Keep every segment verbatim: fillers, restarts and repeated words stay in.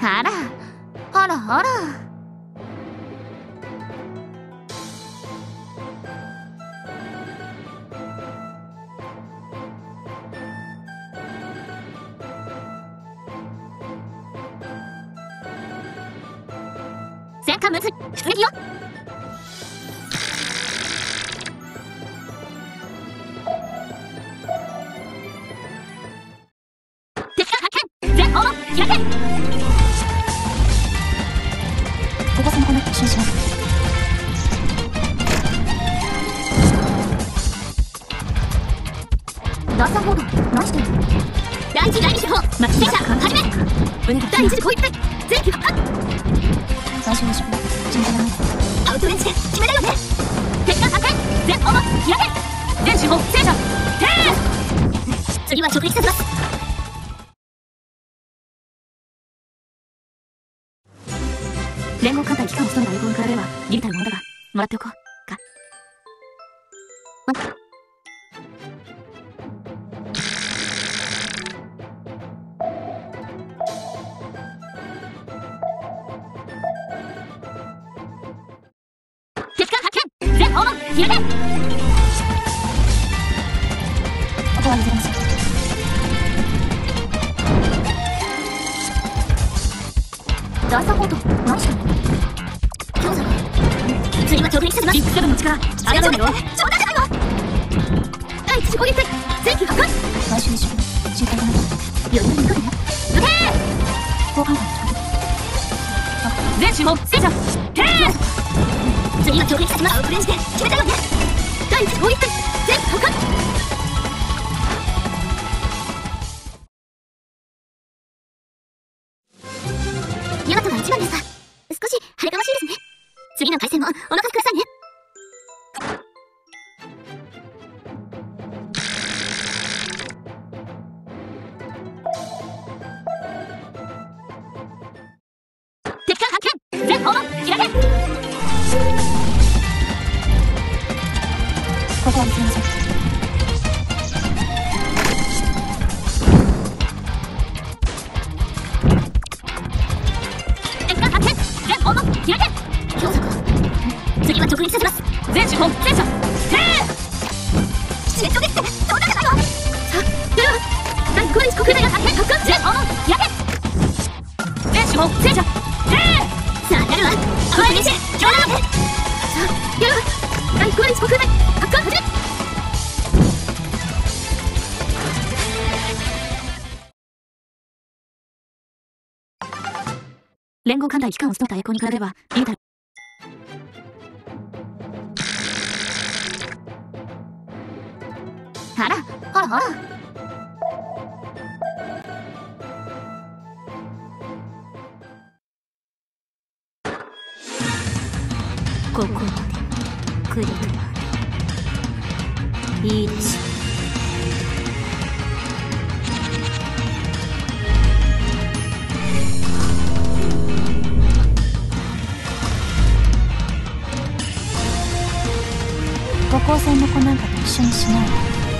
あらあらあら。戦艦むず出撃よ。敵艦発見。全砲を開け。ここそのコネクションします。ダーサーボード何してるの。第一第二手法戦車始め。第一次攻撃隊全機発艦。最初の仕事順調だね。アウトレンジで決めだよね。敵艦発見。全砲を開け。全手法戦車停。次は直撃させます。連合艦隊機関を務めた横に比べればギリたるものだが、もらっておこうか。敵艦発見。全砲を開け。ここは譲れません。ダーサーボード何してるの。強者次は直撃させます。ビッグセブンの力あれだよ。冗談じゃないわ。第一次攻撃隊全機発艦。来週一緒心配がない。余裕にかけてね。撃てー。後半隊の全手法戦車停。次は直撃させます。アウトレンジで決めたよね。第一次攻撃隊全機発艦。ヤマトが一番です。少し晴れがましいですね。次の対戦もお任せくださいね。敵艦発見。全砲を開け。ここは見せません。開け。強作次は直撃させます。全手法戦車停。七連長ですって冗談じゃないわ。さあでは第五一国内が発見発艦。全砲を開け。全手法戦車停。さあやるわ。アウトレンジ決めだよね。さあやるわ。第五一国内発艦始め。連合艦隊機関を務めた栄光に比べればリーダー。あらあらあら。ここまで来るくらいいいでしょう。五光線の子なんかと一緒にしないわ。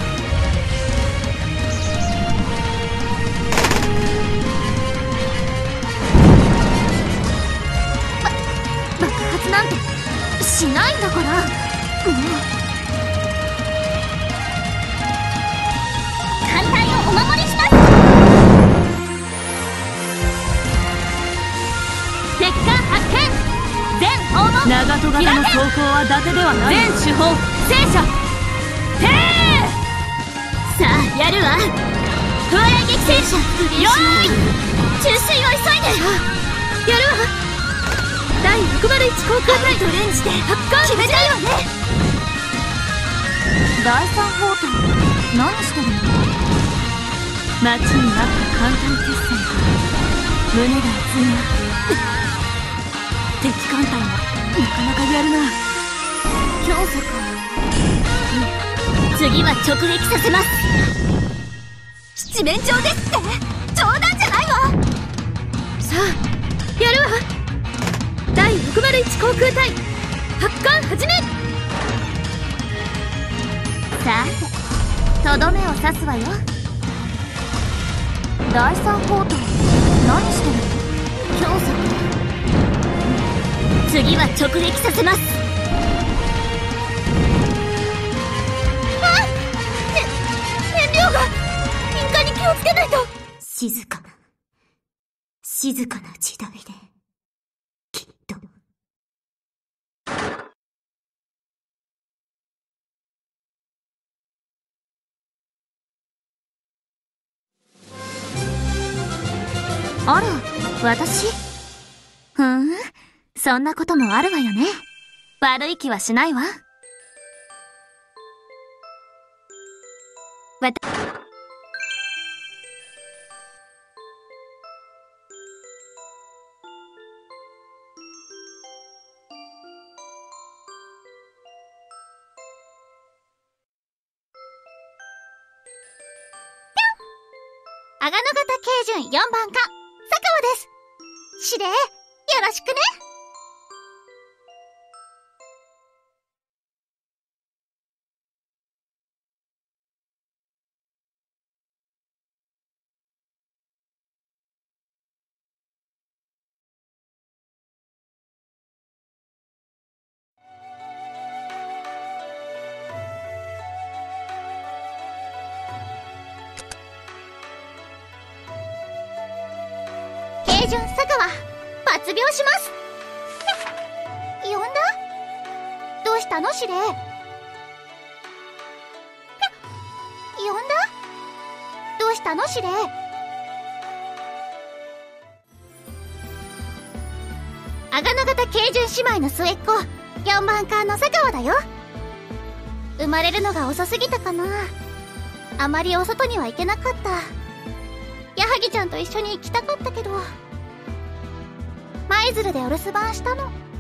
ば爆発なんてしないんだから。もう艦隊をお守りします。敵艦発見。全砲を長戸型の装甲は伊達ではない。 全手法戦車停。さあやるわ。風雷撃戦車よーい。注水を急いで。やるわ。第ろくまるいち航空隊とレンジで発艦決めたよね。第三砲塔何してるの。 待ちに待った艦隊決戦か。胸が熱いな。敵艦隊もなかなかやるな。 強作次は直撃させます。七面鳥ですって冗談じゃないわ。さあやるわ。第ろくまるいち航空隊発艦始め。さてとどめを刺すわよ。第三砲塔何してるの。 教祖、次は直撃させます。あっ、ね、燃料が敏感に気をつけないと。 静かな静かな時代できっと。あら、私？ふーん、そんなこともあるわよね。悪い気はしないわ。わた阿賀野型軽準よんばん課、佐川です。司令、よろしくね。軽準佐川、発病します。呼んだ？どうしたの司令？呼んだ？どうしたの司令？阿賀野型軽準姉妹の末っ子、よんばん課の佐川だよ。生まれるのが遅すぎたかな。あまりお外には行けなかった。矢作ちゃんと一緒に行きたかったけど、舞鶴でお留守番したの。